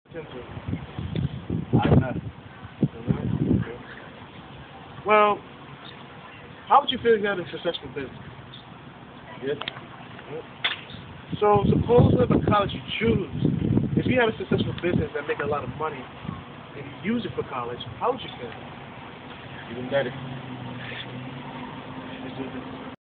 I know. Well, how would you feel if you had a successful business? Good. So suppose whatever college you choose, if you had a successful business that make a lot of money and you use it for college, how would you feel? Even better. Let's do this.